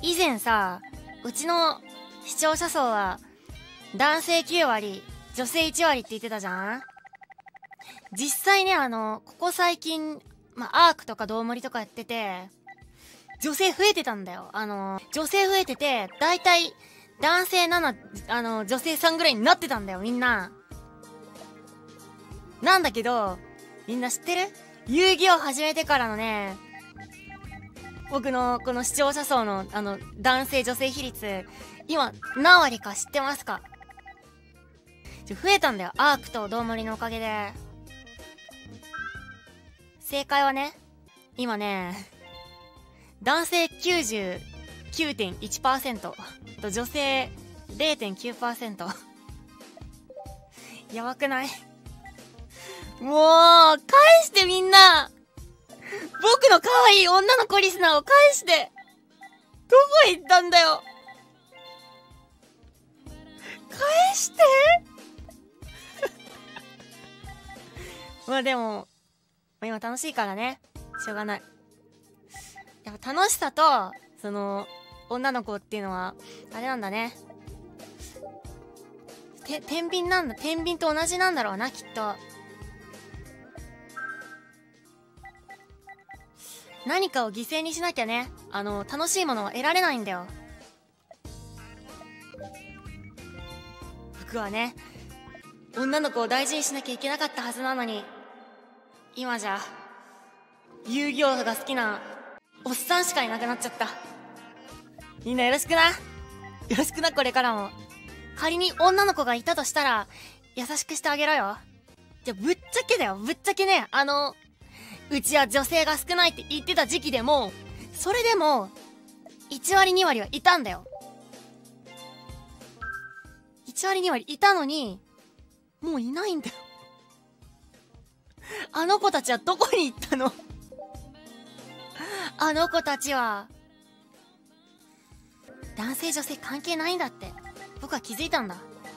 以前さ、うちの視聴者層は男性9割、女性1割って言ってたじゃん。実際ね、ここ最近、アークとかドーモリとかやってて、女性増えてたんだよ。女性増えてて、だいたい男性7、女性3ぐらいになってたんだよ、みんな。なんだけど、みんな知ってる？遊戯を始めてからのね、僕のこの視聴者層の男性女性比率、今何割か知ってますか？増えたんだよ、アークとドーモリのおかげで。正解はね、今ね、男性 99.1% と女性 0.9% やばくない？もう返してみんな、僕の可愛い女の子リスナーを返して。どこへ行ったんだよ。返してでも今楽しいからね、しょうがない。やっぱ楽しさとその女の子っていうのはあれなんだね。天秤なんだ。天秤と同じなんだろうな、きっと。何かを犠牲にしなきゃね、楽しいものは得られないんだよ。僕はね、女の子を大事にしなきゃいけなかったはずなのに、今じゃ遊戯王が好きなおっさんしかいなくなっちゃった。みんなよろしくな。よろしくな、これからも。仮に女の子がいたとしたら優しくしてあげろよ。じゃ、ぶっちゃけだよ、ぶっちゃけね、うちは女性が少ないって言ってた時期でも、それでも1割2割はいたんだよ。1割2割いたのに、もういないんだよ。あの子たちはどこに行ったの？あの子たちは男性女性関係ないんだって僕は気づいたんだ。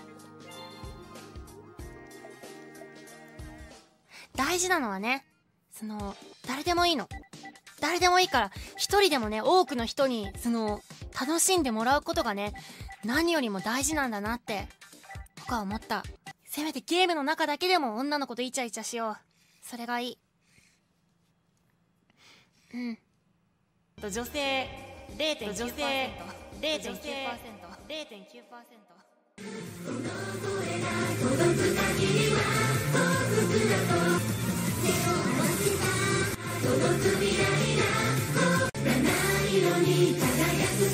大事なのはね、誰でもいいの。誰でもいいから、一人でもね、多くの人に楽しんでもらうことがね、何よりも大事なんだなって僕は思った。せめてゲームの中だけでも女の子とイチャイチャしよう。それがいい。女性 0.9%、女性 0.9%、0.9%。届く未来が七色に輝く